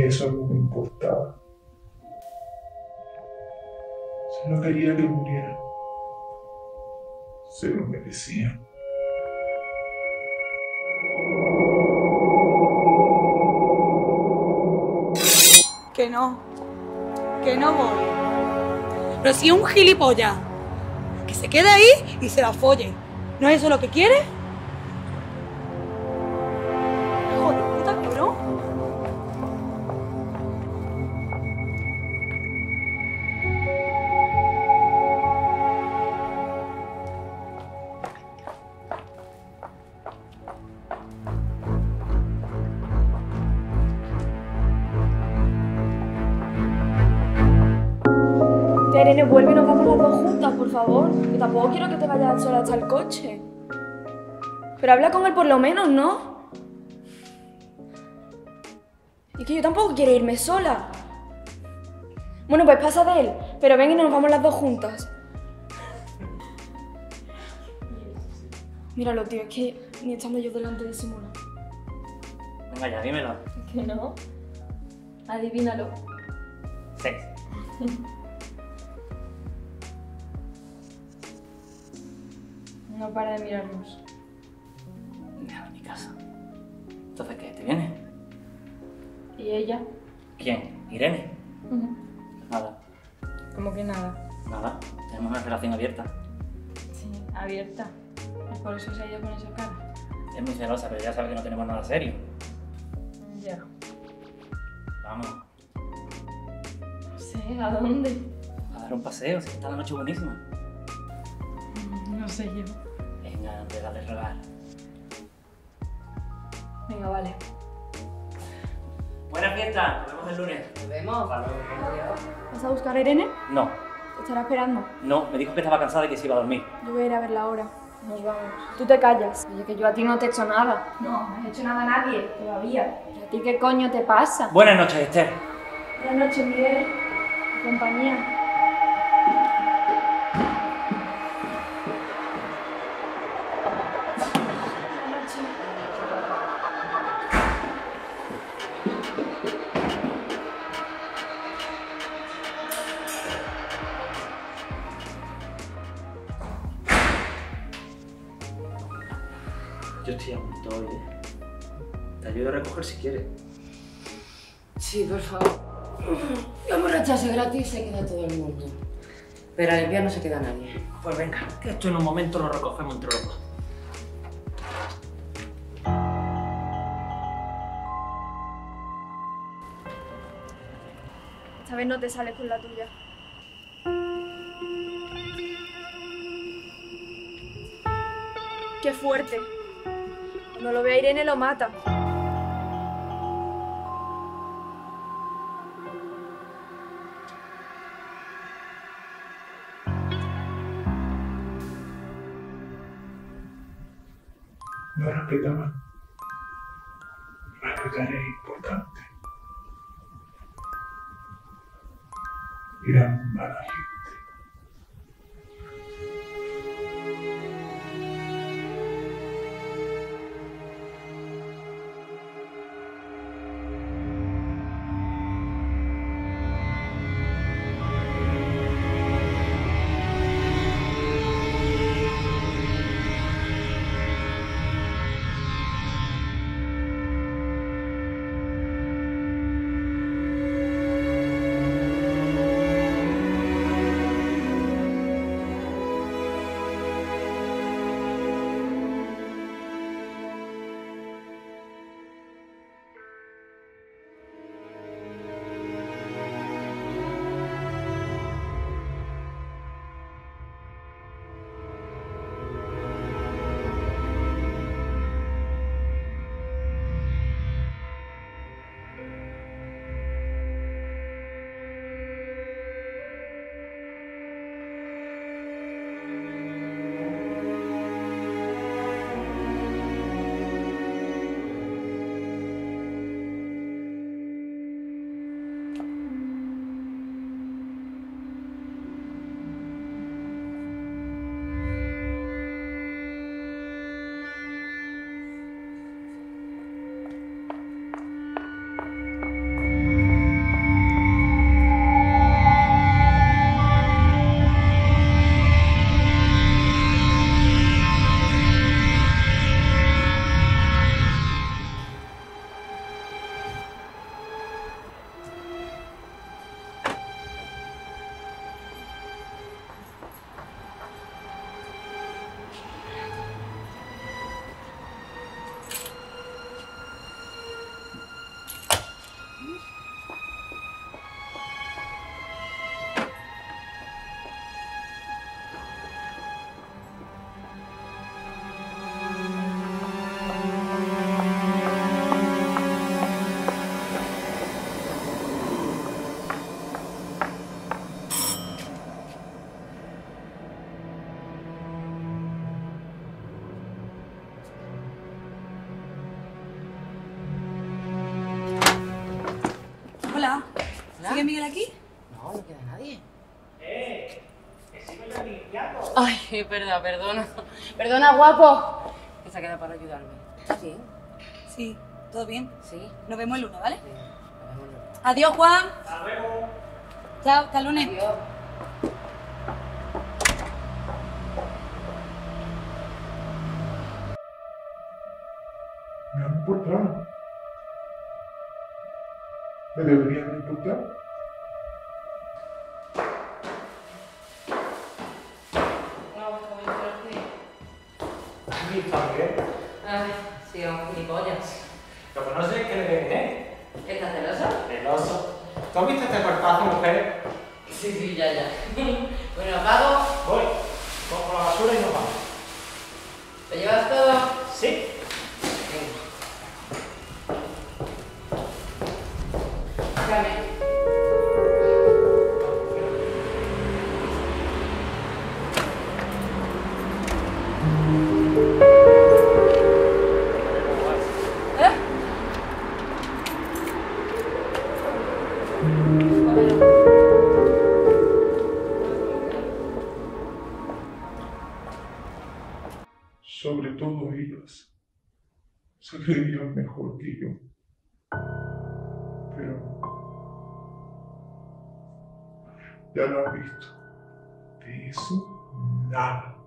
eso no me importaba. Solo quería que muriera. Se lo merecía. Que no voy. Pero si es un gilipollas, que se quede ahí y se la folle. ¿No es eso lo que quiere? Hijo de puta, cabrón. Irene, vuelve y nos vamos las dos juntas, por favor. Que tampoco quiero que te vayas sola hasta el coche. Pero habla con él por lo menos, ¿no? Y que yo tampoco quiero irme sola. Bueno, pues pasa de él. Pero ven y nos vamos las dos juntas. Míralo, tío, es que ni estando yo delante disimula. Venga ya, dímelo. Que no. Adivínalo. 6. No para de mirarnos. Deja mi casa. Entonces, ¿qué? ¿Te viene? ¿Y ella? ¿Quién? ¿Irene? Nada. Como que nada. Nada. Tenemos una relación abierta. Sí, abierta. Y por eso se ha ido con esa cara. Es muy celosa, pero ya sabe que no tenemos nada serio. Ya. Vamos. No sé, ¿a dónde? A dar un paseo, si está la noche buenísima. No sé yo. Venga, regale rogar. Venga, vale. Buena fiesta, nos vemos el lunes. Nos vemos. Hasta luego. Adiós. ¿Vas a buscar a Irene? No, Te estará esperando. no, me dijo que estaba cansada y que se iba a dormir. Yo voy a ir a verla ahora. Nos vamos. Tú te callas. Oye, que yo a ti no te he hecho nada. No, no has hecho nada a nadie, todavía. ¿Pero a ti qué coño te pasa? Buenas noches, Esther. Buenas noches, Miguel. Tu compañía. Buenas noches. Yo estoy a punto hoy, Te ayudo a recoger si quieres. Sí, por favor. La emborracharse gratis se queda todo el mundo. Pero a limpiar no se queda nadie. Pues venga, que esto en un momento lo recogemos entre los dos. Esta vez no te sales con la tuya. ¡Qué fuerte! Cuando lo vea Irene lo mata. No respetaban. Respetar es importante. Eran mala gente. ¿Sigue Miguel aquí? No, no queda nadie. Que sigo yo limpiando. Ay, es verdad, perdona. Perdona, guapo. Que se ha quedado para ayudarme. Sí, Sí, todo bien. sí. Nos vemos el lunes, ¿vale? Sí, nos vemos luego. Adiós, Juan. Hasta luego. Chao, hasta el lunes. Adiós. No me importaba. ¿Me debería de importar? ¿Y también? Ay, sí, un gilipollas. Lo que no sé es que le viene, ¿Estás celoso? el oso. ¿Tú has visto este cuerpazo, mujer? Sí, sí, ya, ya. Bueno, apago. Voy. Cojo la basura y nos vamos. ¿Te llevas todo? Sí. Venga. Dame. Sobre todo ellas se creían mejor que yo. Pero ya lo has visto. De eso, nada.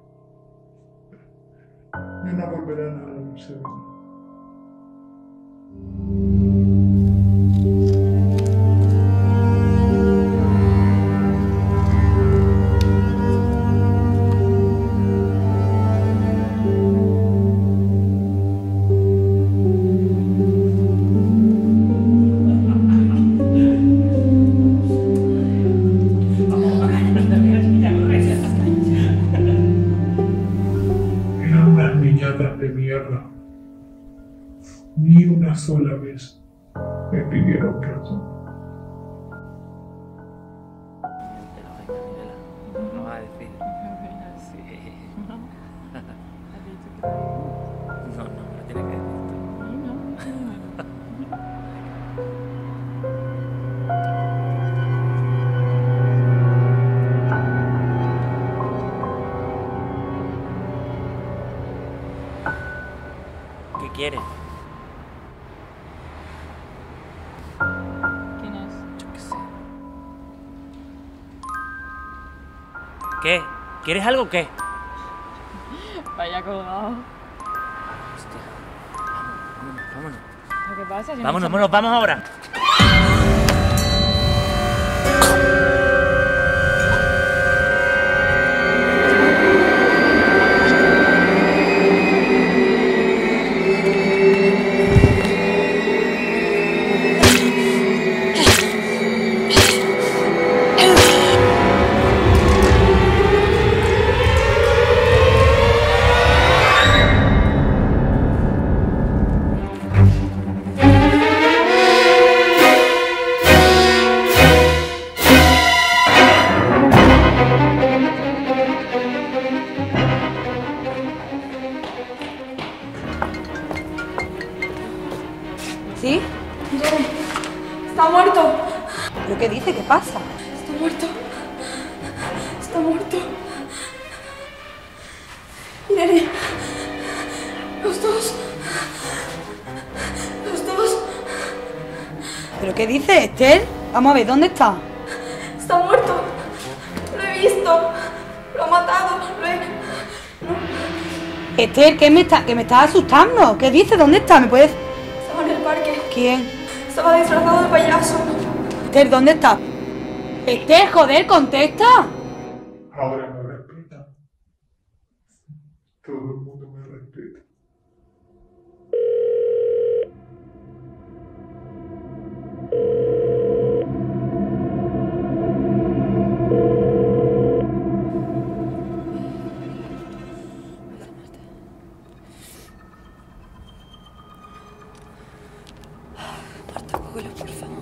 Ya no volverán a reírse de mí. Eran unas niñatas de mierda. Ni una sola vez me pidieron perdón. No va a decir. Sí. No, no, me lo tienes que decir tú. ¿Qué quieres? ¿Quién es? Yo qué sé. ¿Qué? ¿Quieres algo o qué? Vaya colgado. Hostia. Vámonos, vámonos. ¿Lo que pasa? Si no Vámonos, se- vámonos, vamos ahora. ¿Sí? Está muerto. ¿Pero qué dice? ¿Qué pasa? Está muerto. Está muerto. Irene. Los dos. Los dos. ¿Pero qué dice, Esther? Vamos a ver, ¿dónde está? Está muerto. Lo he visto. Lo ha matado. Lo he... Esther, que me estás asustando. ¿Qué dice? ¿Dónde está? ¿Me puedes...? Estaba en el parque. ¿Quién? Estaba disfrazado de payaso. Esther, ¿dónde está? Esther, joder, contesta. Ahora me respetan. Todo el mundo me respeta. Marta, cógelo, por favor.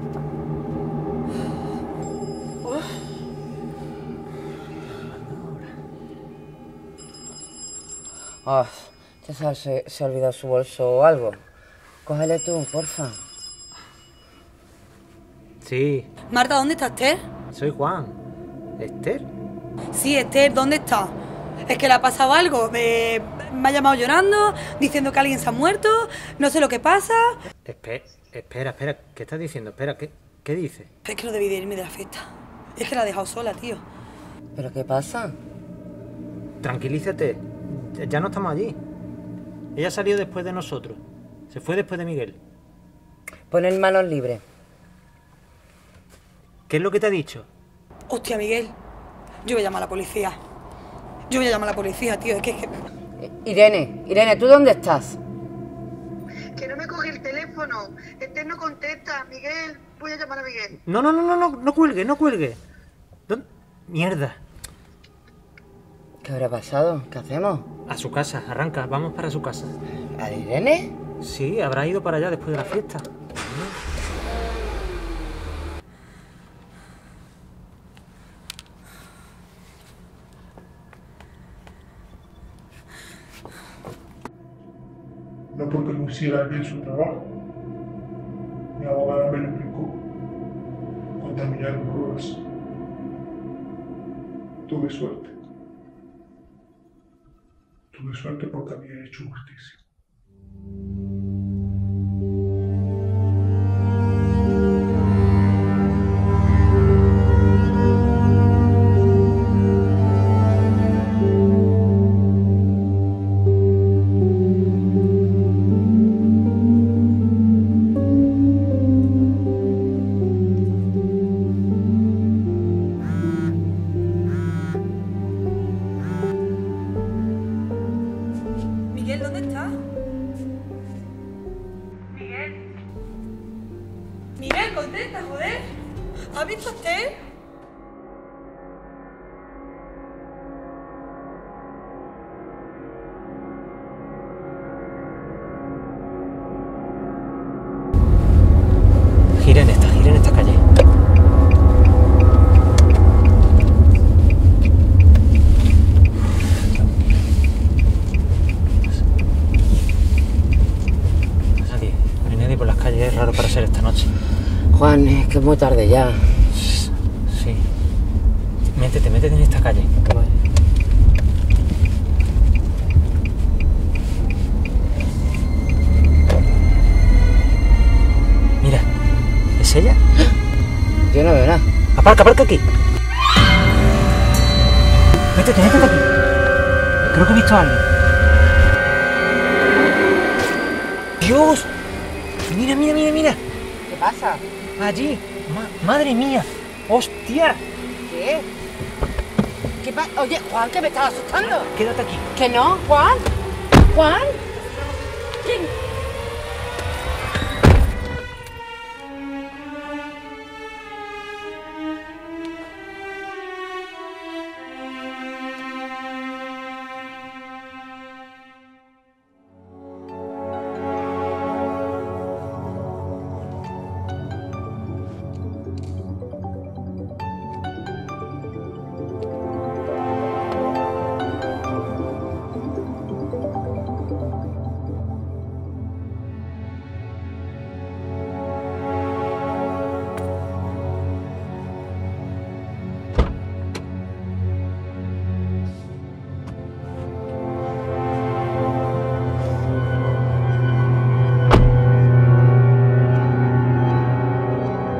Oh, ya sabes, se ha olvidado su bolso o algo. Cógele tú, porfa. Sí, Marta, ¿dónde está Esther? soy Juan. ¿Esther? Sí, Esther, ¿dónde está? Es que le ha pasado algo. Me ha llamado llorando, diciendo que alguien se ha muerto, no sé lo que pasa. Espera, ¿qué estás diciendo? Espera, ¿qué dices? Es que no debí de irme de la fiesta. Es que la he dejado sola, tío. ¿Pero qué pasa? Tranquilízate, ya no estamos allí. Ella salió después de nosotros. Se fue después de Miguel. Pon el manos libres. ¿Qué es lo que te ha dicho? Hostia, Miguel, yo voy a llamar a la policía. Yo voy a llamar a la policía, tío. Es que... Irene, ¿tú dónde estás? Que no me coge el teléfono. Esther no contesta. Miguel, voy a llamar a Miguel. No cuelgue. ¿Dónde? Mierda. ¿Qué habrá pasado? ¿Qué hacemos? A su casa, arranca, vamos para su casa. ¿A Irene? Sí, habrá ido para allá después de la fiesta. No porque no hiciera bien su trabajo. Mi abogada me lo explicó. Contaminaron pruebas. Tuve suerte. Tuve suerte porque había hecho justicia. Miguel, ¿dónde estás? Miguel, contesta, joder. ¿Has visto a Esther? Gira en esta calle. Nadie por las calles, es raro para ser esta noche. Juan, es que es muy tarde ya. Sí. Métete en esta calle. Vale. Mira, ¿es ella? Yo no veo nada. Aparca aquí. Métete aquí. Creo que he visto a alguien. ¡Dios! Mira. ¿Qué pasa? Allí. Madre mía. ¡Hostia! ¿Qué? ¿Qué pasa? Oye, Juan, que me estás asustando. Quédate aquí. ¿Que no, Juan? ¿Juan? ¿Quién?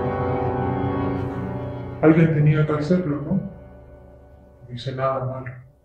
Alguien tenía que hacerlo, ¿no? No hice nada malo.